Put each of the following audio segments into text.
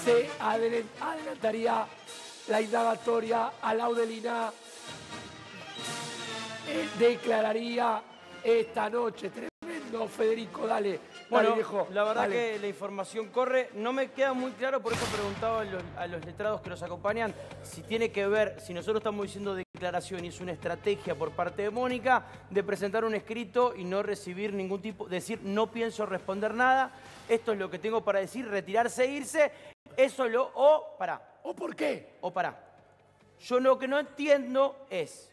se adelantaría la indagatoria a Laudelina. Declararía esta noche. Tremendo, Federico, dale. Bueno, viejo, la verdad dale. que la información corre. No me queda muy claro, por eso preguntaba a los letrados que los acompañan, si tiene que ver, si nosotros estamos diciendo declaración y es una estrategia por parte de Mónica de presentar un escrito y no recibir ningún tipo, decir no pienso responder nada, esto es lo que tengo para decir, retirarse e irse, eso o pará. ¿O por qué? O pará. Yo lo que no entiendo es,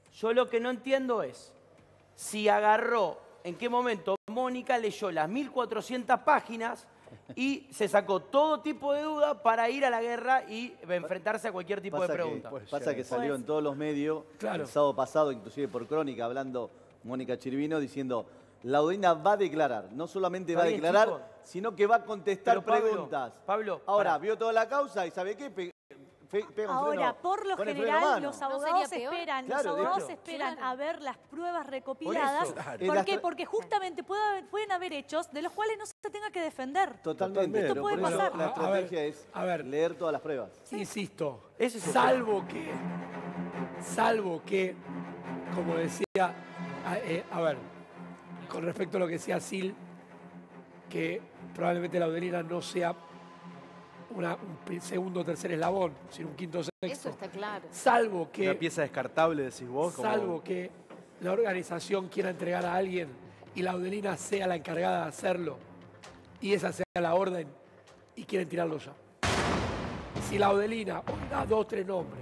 si agarró, en qué momento Mónica leyó las 1400 páginas y se sacó todo tipo de duda para ir a la guerra y enfrentarse a cualquier tipo de pregunta. Pasa que salió en todos los medios, Claro. el sábado pasado, inclusive por Crónica, hablando Mónica Chirvino, diciendo, Laudelina va a declarar. No solamente va a Está bien, declarar, chicos. sino que va a contestar Pero Pablo, preguntas. Pablo, ahora, pará. vio toda la causa y ¿sabe qué? Pega un Ahora, freno, por lo pone freno general, mano. los ¿No abogados sería peor? esperan, Claro, los de abogados hecho. esperan Claro. a ver las pruebas recopiladas. Claro. ¿Por En qué? las- Porque justamente pueden haber hechos de los cuales no se tenga que defender. Totalmente. Esto pero puede por eso pasar. la A ver, estrategia es a ver. leer todas las pruebas. Insisto, Ese es el salvo que, como decía, a ver, con respecto a lo que decía Sil, que probablemente Laudelina no sea un segundo o tercer eslabón, sino un quinto o sexto. Eso está claro. Salvo Una que, pieza descartable, decís vos. salvo que la organización quiera entregar a alguien y Laudelina sea la encargada de hacerlo y esa sea la orden y quieren tirarlo ya. Si Laudelina hoy da 2 o 3 nombres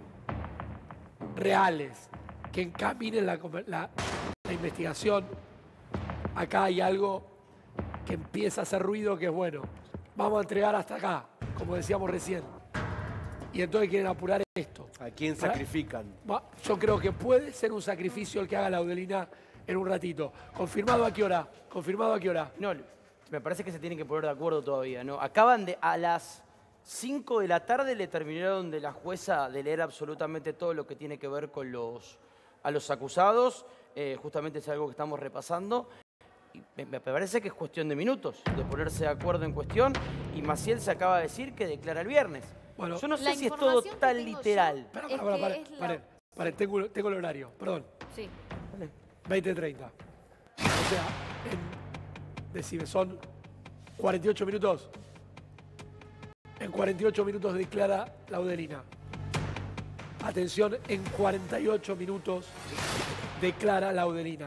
reales que encaminen la investigación, acá hay algo que empieza a hacer ruido que es bueno. Vamos a entregar hasta acá, como decíamos recién. Y entonces quieren apurar esto. ¿A quién sacrifican? Yo creo que puede ser un sacrificio el que haga Laudelina en un ratito. ¿Confirmado a qué hora? ¿Confirmado a qué hora? No, me parece que se tienen que poner de acuerdo todavía, ¿no? Acaban de, a las 5 de la tarde le terminaron de la jueza de leer absolutamente todo lo que tiene que ver con a los acusados. Justamente es algo que estamos repasando. Y me parece que es cuestión de minutos de ponerse de acuerdo en cuestión. Y Maciel se acaba de decir que declara el viernes. Bueno, yo no sé La si es todo información que tan tengo yo- literal. Pará, Es pará, que pará, es la- pará, pará, tengo el horario, perdón. Sí. 20:30. O sea, decime, son 48 minutos. En 48 minutos declara Laudelina. Atención, en 48 minutos declara Laudelina.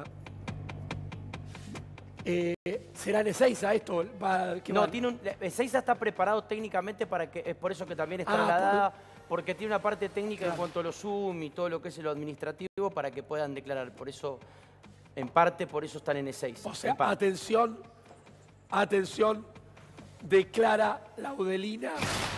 ¿Será en Ezeiza esto? No, Ezeiza está preparado técnicamente para que, es por eso que también es trasladada, porque tiene una parte técnica en cuanto a los Zoom y todo lo que es lo administrativo para que puedan declarar. Por eso, en parte, por eso están en Ezeiza. O sea, atención, declara Laudelina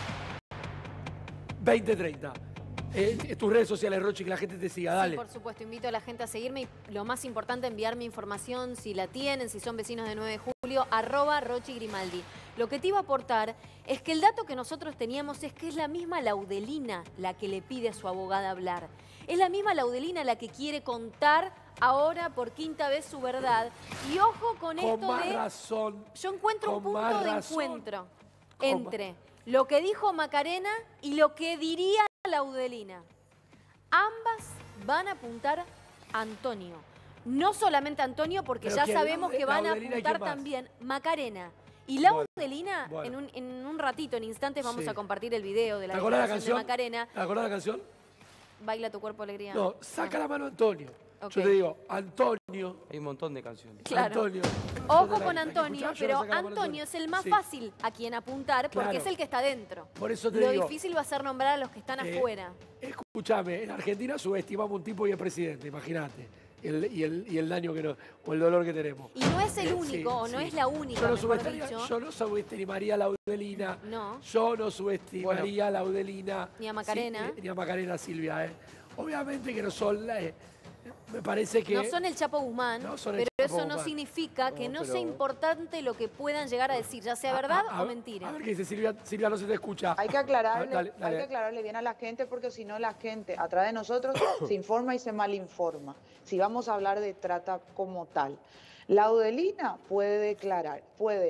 20:30. Tus redes sociales, Rochi, que la gente te siga, dale. Sí, por supuesto, invito a la gente a seguirme y lo más importante, enviarme información si la tienen, si son vecinos de 9 de julio, @Rochi Grimaldi. Lo que te iba a aportar es que el dato que nosotros teníamos es que es la misma Laudelina la que le pide a su abogada hablar. Es la misma Laudelina la que quiere contar ahora por quinta vez su verdad. Y ojo con esto Con más de... razón. Yo encuentro un con punto más de razón. encuentro entre lo que dijo Macarena y lo que diría Laudelina. Ambas van a apuntar a Antonio. No solamente a Antonio, porque Pero ya ¿quién? sabemos que van a Laudelina y apuntar quién más. también Macarena. Y Laudelina, Bueno. en un ratito, en instantes, vamos Sí. a compartir el video de la ¿Te acordás la declaración de canción? Macarena. ¿Te acordás la canción? Baila tu cuerpo alegría. No, saca la mano Antonio. Ok. Yo te digo, Antonio. Hay un montón de canciones. Claro. Antonio. Ojo Yo con la- Antonio, escuchá, yo pero la saca la mano Antonio es el más Sí. fácil a quien apuntar porque Claro. es el que está dentro. Por eso te Lo digo, difícil va a ser nombrar a los que están afuera. Escúchame, en Argentina subestimamos un tipo y es presidente, imagínate. Y el daño que nos, o el dolor que tenemos. Y no es el Sí, único, o no sí. es la única, Yo no, mejor dicho. yo no subestimaría a Laudelina. No. Yo no subestimaría a Laudelina. Ni a Macarena. Ni a Macarena Silvia. Obviamente que no son... me parece que... No son el Chapo Guzmán, No son el pero Chapo eso no Guzmán. significa que no pero- sea importante lo que puedan llegar a decir, ya sea verdad A o ver, mentira. A ver qué dice Silvia. Silvia, no se te escucha. Hay que aclararle, Dale, dale. Hay que aclararle bien a la gente porque si no la gente a través de nosotros se informa y se malinforma. Si vamos a hablar de trata como tal. Laudelina puede declarar, puede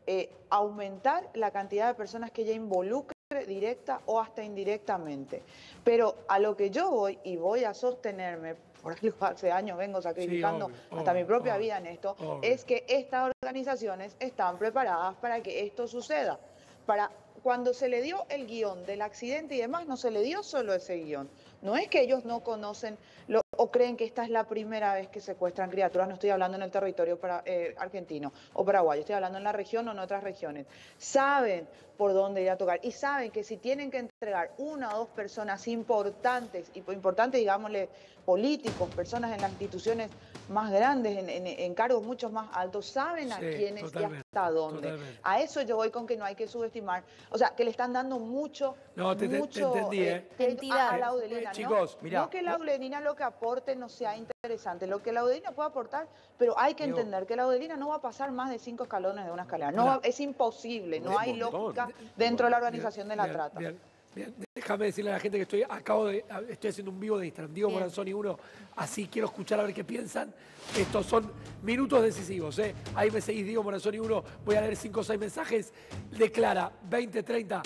aumentar la cantidad de personas que ella involucre directa o hasta indirectamente. Pero a lo que yo voy, y voy a sostenerme, por algo hace años vengo sacrificando hasta mi propia vida en esto, es que estas organizaciones están preparadas para que esto suceda. Cuando se le dio el guión del accidente y demás, no se le dio solo ese guión. No es que ellos no conocen o creen que esta es la primera vez que secuestran criaturas, no estoy hablando en el territorio argentino o paraguayo, estoy hablando en la región o en otras regiones. Saben por dónde ir a tocar y saben que si tienen que entregar una o dos personas importantes, y por importantes, digámosle, políticos, personas en las instituciones más grandes, en cargos mucho más altos, saben a quiénes y hasta dónde. A eso yo voy con que no hay que subestimar, o sea, que le están dando mucho entendí, a la Audelina, chicos, mirá, no que la Audelina lo que aporte no sea interesante, lo que la Audelina puede aportar, pero hay que entender que la Audelina no va a pasar más de 5 escalones de una escalera, es imposible, no hay lógica dentro de la organización de la trata. Bien, déjame decirle a la gente que estoy haciendo un vivo de Instagram, Diego Moranzoni 1, así quiero escuchar a ver qué piensan. Estos son minutos decisivos, ¿eh? Ahí me seguís, Diego Moranzoni 1, voy a leer 5 o 6 mensajes. Declara 2030,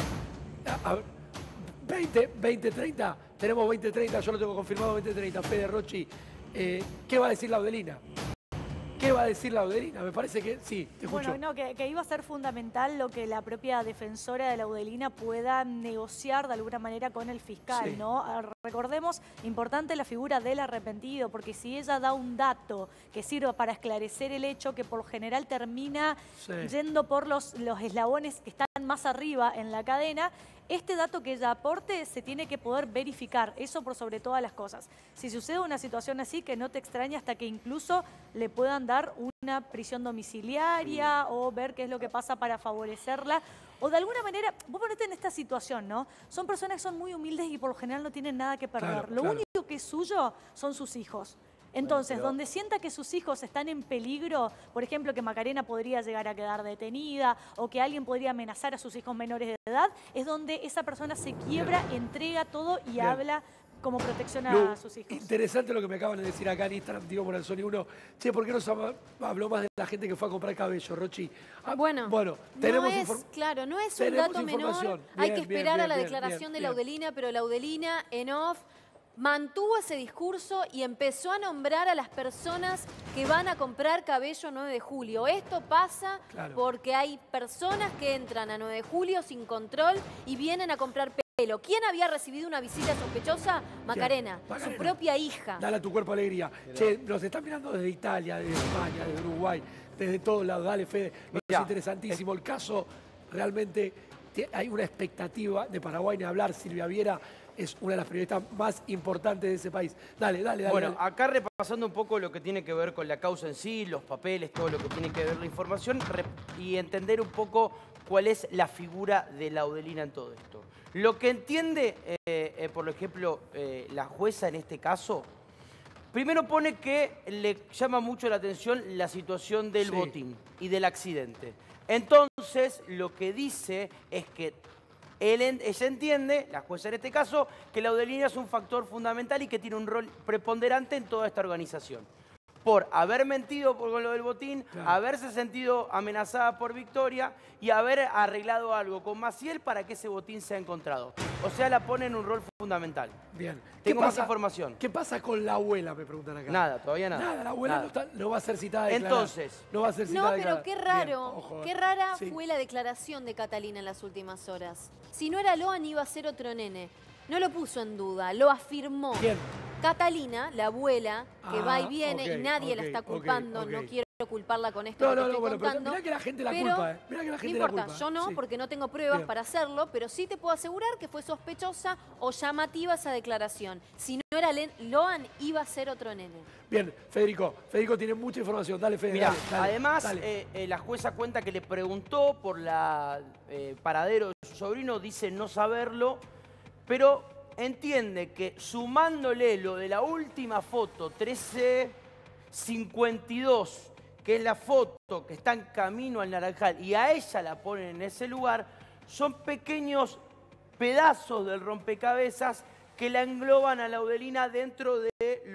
2030, tenemos 2030, yo lo tengo confirmado 2030, Fede Rochi. ¿Qué va a decir la Audelina? ¿Qué va a decir la Audelina? Me parece que sí, te escucho. Bueno, no, que iba a ser fundamental lo que la propia defensora de la Audelina pueda negociar de alguna manera con el fiscal, ¿no? Recordemos, importante la figura del arrepentido, porque si ella da un dato que sirva para esclarecer el hecho, que por lo general termina yendo por los eslabones que están más arriba en la cadena, este dato que ella aporte se tiene que poder verificar, eso por sobre todas las cosas. Si sucede una situación así, que no te extraña hasta que incluso le puedan dar una prisión domiciliaria o ver qué es lo que pasa para favorecerla. O de alguna manera, vos ponete en esta situación, ¿no? Son personas que son muy humildes y por lo general no tienen nada que perder. Lo único que es suyo son sus hijos. Entonces, donde sienta que sus hijos están en peligro, por ejemplo, que Macarena podría llegar a quedar detenida o que alguien podría amenazar a sus hijos menores de edad, es donde esa persona se quiebra, entrega todo y habla como protección a sus hijos. Interesante lo que me acaban de decir acá en Instagram, Diego Moranzoni 1. Che, ¿por qué no se habló más de la gente que fue a comprar cabello, Rochi? Bueno, tenemos claro, no es un dato menor. Hay que esperar a la declaración de la Audelina, pero la Audelina en off mantuvo ese discurso y empezó a nombrar a las personas que van a comprar cabello 9 de julio. Esto pasa porque hay personas que entran a 9 de julio sin control y vienen a comprar pelo. ¿Quién había recibido una visita sospechosa? Macarena, su propia hija. Dale a tu cuerpo alegría. Che, nos están mirando desde Italia, desde España, desde Uruguay, desde todos lados. Dale, Fede. Es interesantísimo. El caso, realmente, hay una expectativa de Paraguay ni hablar. Silvia Viera es una de las periodistas más importantes de ese país. Dale. Bueno, acá repasando un poco lo que tiene que ver con la causa en sí, los papeles, todo lo que tiene que ver la información y entender un poco cuál es la figura de la Audelina en todo esto. Lo que entiende, por ejemplo, la jueza en este caso, primero pone que le llama mucho la atención la situación del botín y del accidente. Entonces, lo que dice es que ella entiende, la jueza en este caso, que la Audelina es un factor fundamental y que tiene un rol preponderante en toda esta organización. Por haber mentido con lo del botín, haberse sentido amenazada por Victoria y haber arreglado algo con Maciel para que ese botín sea encontrado. O sea, la pone en un rol fundamental. Bien. Tengo más información. ¿Qué pasa con la abuela, me preguntan acá? Nada, todavía nada. Nada, la abuela no va a ser citada a declarar. Entonces. No va a ser citada a declarar. Pero qué raro, qué rara fue la declaración de Catalina en las últimas horas. Si no era Loan, iba a ser otro nene. No lo puso en duda, lo afirmó. ¿Quién? Catalina, la abuela, que va y viene y nadie la está culpando, no quiero culparla con esto que estoy contando. Pero mirá que la gente la culpa, Mirá que la gente no importa, la culpa. yo no, porque no tengo pruebas para hacerlo, pero sí te puedo asegurar que fue sospechosa o llamativa esa declaración. Si no era Loan, iba a ser otro nene. Bien, Federico tiene mucha información. Dale, Fede. Mirá, dale, además, dale. La jueza cuenta que le preguntó por la paradero de su sobrino, dice no saberlo, pero entiende que sumándole lo de la última foto, 1352, que es la foto que está en camino al Naranjal, y a ella la ponen en ese lugar, son pequeños pedazos del rompecabezas que la engloban a la Audelina dentro de lo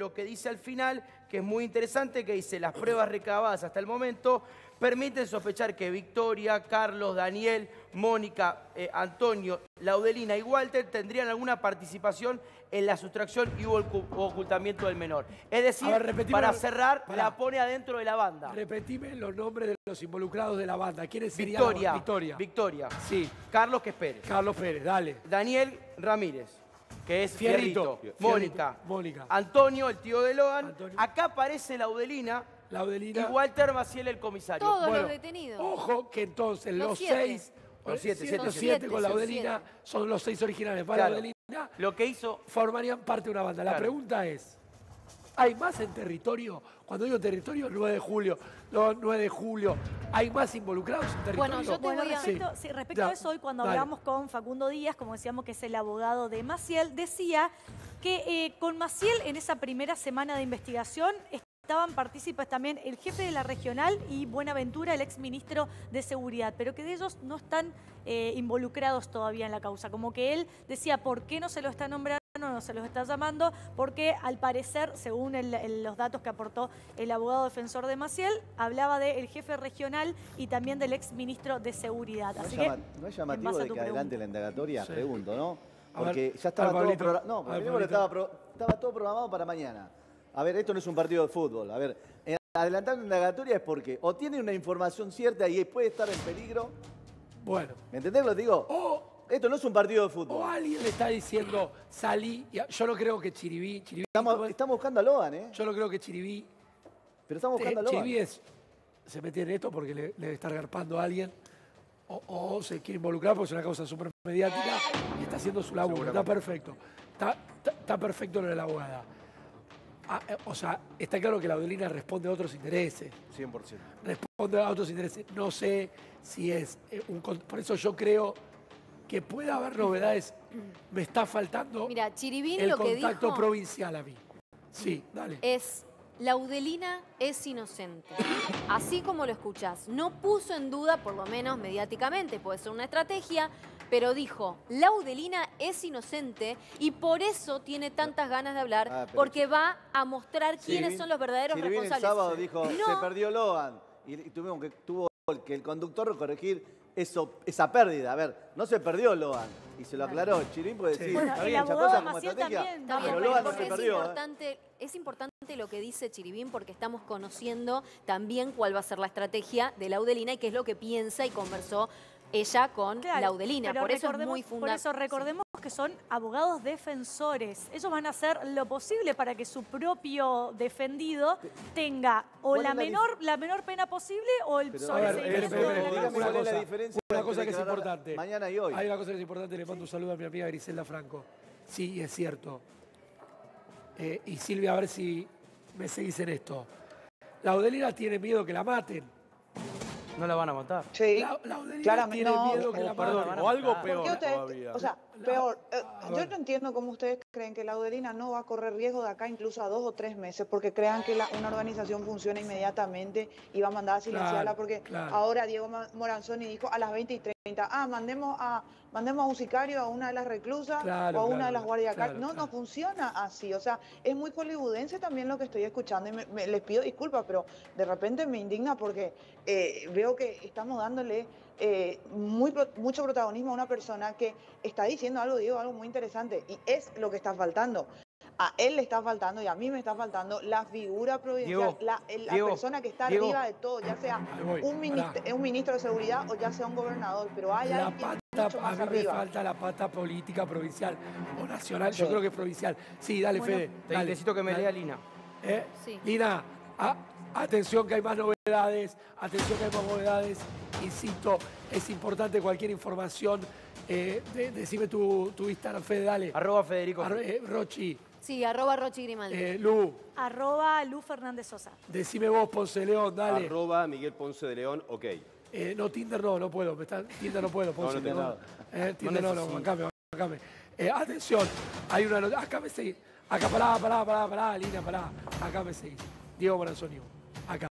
lo que dice al final, que es muy interesante, que dice, las pruebas recabadas hasta el momento permiten sospechar que Victoria, Carlos, Daniel, Mónica, Antonio, Laudelina y Walter tendrían alguna participación en la sustracción y o ocultamiento del menor. Es decir, para cerrar, la pone adentro de la banda. Repetime los nombres de los involucrados de la banda. ¿Quiénes serían? Victoria. Victoria. Sí. Carlos, que es Pérez. Carlos Pérez, dale. Daniel Ramírez, que es Fierrito. Mónica. Mónica. Antonio, el tío de Loan. Antonio. Acá aparece Laudelina. Laudelina. Y Walter Maciel, el comisario. Todos los detenidos. Ojo que entonces los siete. 6, Los siete siete. con Laudelina son los 6 originales. Para Claro. Laudelina Lo que hizo... formarían parte de una banda. La Claro. pregunta es, ¿hay más en territorio? Cuando digo territorio, 9 de julio. No, 9 de julio. ¿Hay más involucrados en territorio? Bueno, yo te Bueno, voy a... respecto a eso, hoy cuando Dale. hablamos con Facundo Díaz, como decíamos que es el abogado de Maciel, decía que con Maciel en esa primera semana de investigación estaban partícipes también el jefe de la regional y Buenaventura, el exministro de Seguridad, pero que de ellos no están involucrados todavía en la causa. Como que él decía, ¿por qué no se lo está nombrando? No se los está llamando, porque al parecer, según los datos que aportó el abogado defensor de Maciel, hablaba del jefe regional y también del exministro de Seguridad. ¿No Así es, que, no es en llamativo base a de tu que adelante pregunta. la indagatoria? Sí. Pregunto, ¿no? A ver, Porque ya estaba todo Pablito. programado. No, A ver, primero Pablito. estaba todo programado para mañana. A ver, esto no es un partido de fútbol. A ver, adelantar una indagatoria es porque o tiene una información cierta y puede estar en peligro. Bueno. ¿Me entendés lo que digo? Esto no es un partido de fútbol. O alguien le está diciendo, salí. Yo no creo que Chiribí Estamos buscando a Loan, ¿eh? Yo no creo que Chiribí. Pero estamos buscando a Loan. Chiribí se mete en esto porque le debe estar garpando a alguien. O se quiere involucrar porque es una causa súper mediática y está haciendo su laburo. Está perfecto. Está perfecto lo de la abogada. O sea, está claro que la Laudelina responde a otros intereses. 100%. Responde a otros intereses. No sé si es por eso yo creo que puede haber novedades. Me está faltando Mira, Chiribín el lo que contacto dijo provincial a mí. Sí, dale. es, Laudelina es inocente. Así como lo escuchás. No puso en duda, por lo menos mediáticamente, puede ser una estrategia, pero dijo, Laudelina es inocente y por eso tiene tantas ganas de hablar, porque va a mostrar quiénes son los verdaderos Chiribín responsables. el sábado dijo, No. se perdió Loan. Y tuvo que el conductor corregir esa pérdida. A ver, no se perdió Loan. Y se lo aclaró. Chiribín puede decir, Bueno, está el bien, abogado chacosa como Maciel estrategia, también, Está bien, pero Loan no porque se perdió. es importante lo que dice Chiribín porque estamos conociendo también cuál va a ser la estrategia de Laudelina y qué es lo que piensa y conversó ella con Claro, Laudelina. pero Por eso es recordemos- muy fundamental. Por eso recordemos que son abogados defensores. Ellos van a hacer lo posible para que su propio defendido tenga o ¿Cuál la es la menor pena posible o el Pero, A sobre ver, ese espere, dígame una cuál es la cosa, diferencia una entre cosa que es declarar importante. mañana y hoy. Hay una cosa que es importante, le mando un saludo a mi amiga Griselda Franco. Sí, es cierto. Y Silvia, a ver si me seguís en esto. Laudelina tiene miedo que la maten. No la van a matar. Sí, Laudelina claramente. tiene No, miedo que la Perdón, maten. o algo ¿por peor qué ustedes, todavía. o sea, peor? a Yo ver. no entiendo cómo ustedes creen que Laudelina no va a correr riesgo de acá incluso a 2 o 3 meses porque crean que una organización funciona inmediatamente y va a mandar a silenciarla Claro, porque claro. ahora Diego Moranzoni dijo a las 20:30, mandemos a un sicario, a una de las reclusas Claro, o a una claro, de las guardias acá. claro, No, claro. no funciona así. O sea, es muy hollywoodense también lo que estoy escuchando y les pido disculpas, pero de repente me indigna porque veo que estamos dándole mucho protagonismo a una persona que está diciendo algo, Diego, algo muy interesante y es lo que está faltando. A él le está faltando y a mí me está faltando la figura provincial, Diego, la persona que está Diego. arriba de todo, ya sea Ahí voy, un ministro de seguridad o ya sea un gobernador, pero hay La alguien mucho pata, a más mí me arriba. falta la pata política provincial o nacional. Yo Sí. creo que es provincial. Sí, dale, Bueno, Fede. Te Dale, necesito que me dale. lea Lina. Sí. Lina, atención que hay más novedades, atención que hay más novedades. Insisto, es importante cualquier información. Decime tu Instagram, Fede, dale. @ Federico. Rochi, Sí, @Rochi Grimaldi. Lu, @Lu Fernández Sosa. decime vos, Ponce León, dale. Miguel Ponce de León, ok. No, Tinder no puedo. Tinder no puedo, Ponce. No tenés nada. Tinder no, necesito. bancame. Atención, hay una nota. Acá me seguís. Acá, pará, Lina, pará. Acá me seguís. Diego Moranzoni. Acá.